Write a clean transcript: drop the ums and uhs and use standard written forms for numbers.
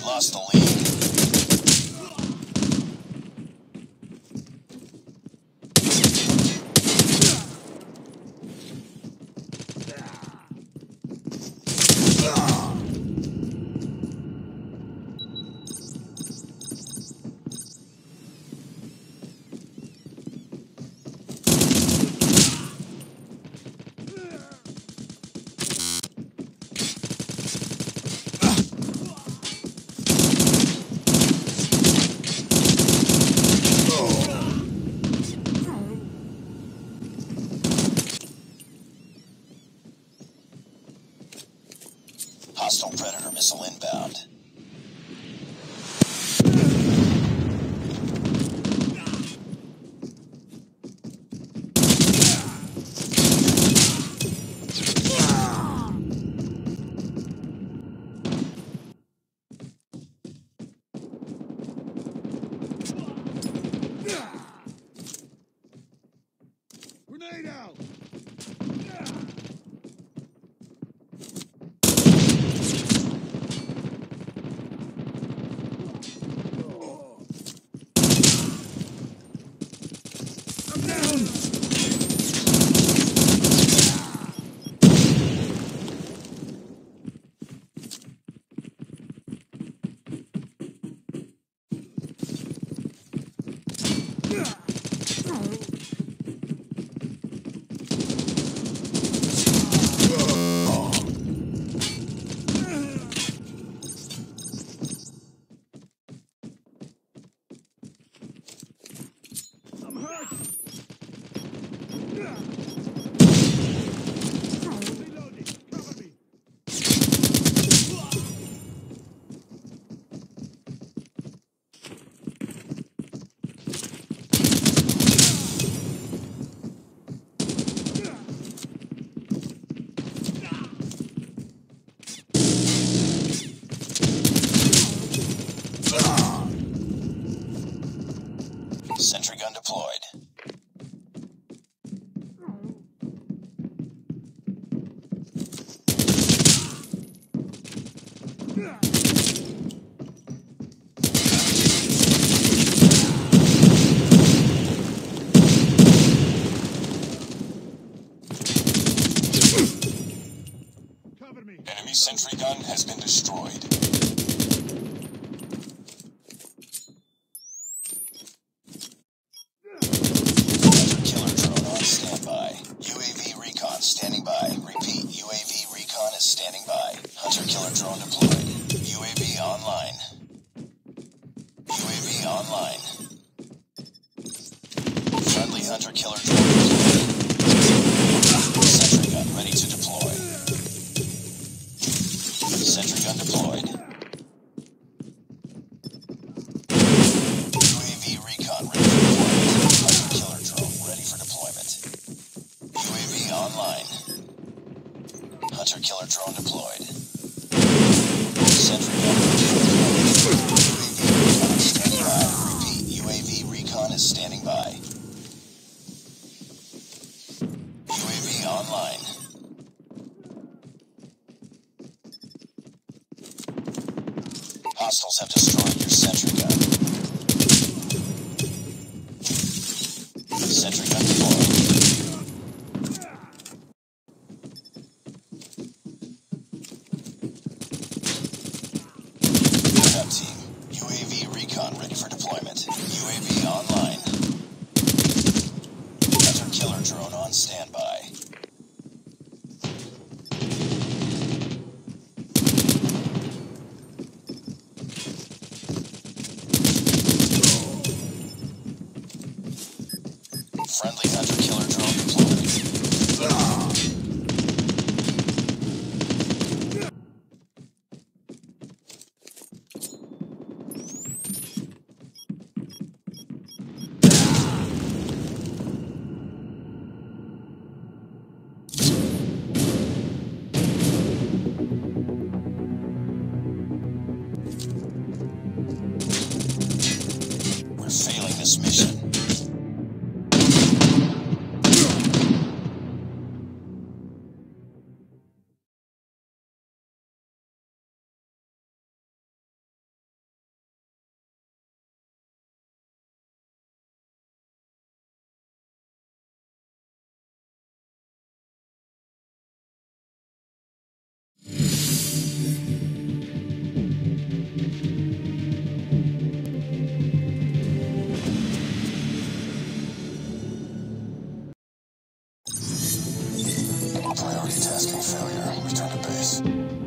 lost the lead. Hostile Predator missile inbound. Grenade out! Sentry gun deployed. Cover me. Enemy sentry gun has been destroyed. Killer drone on standby. UAV recon standing by. Repeat, UAV recon is standing by. Hunter killer drone deployed. UAV online. UAV online. Friendly hunter killer drone deployed. Sentry gun ready to deploy. Sentry gun deployed. UAV recon ready for deployment. Hunter killer drone ready for deployment. UAV online. Hunter killer drone deployed. Sentry gun UAV recon is standing by. UAV online. Hostiles have destroyed your sentry gun. Sentry gun deployed. Good up, team. UAV recon ready for deployment. UAV online. Hunter killer drone on standby. Friendly hunter killer drone deployed. Tasking failure. Return to base.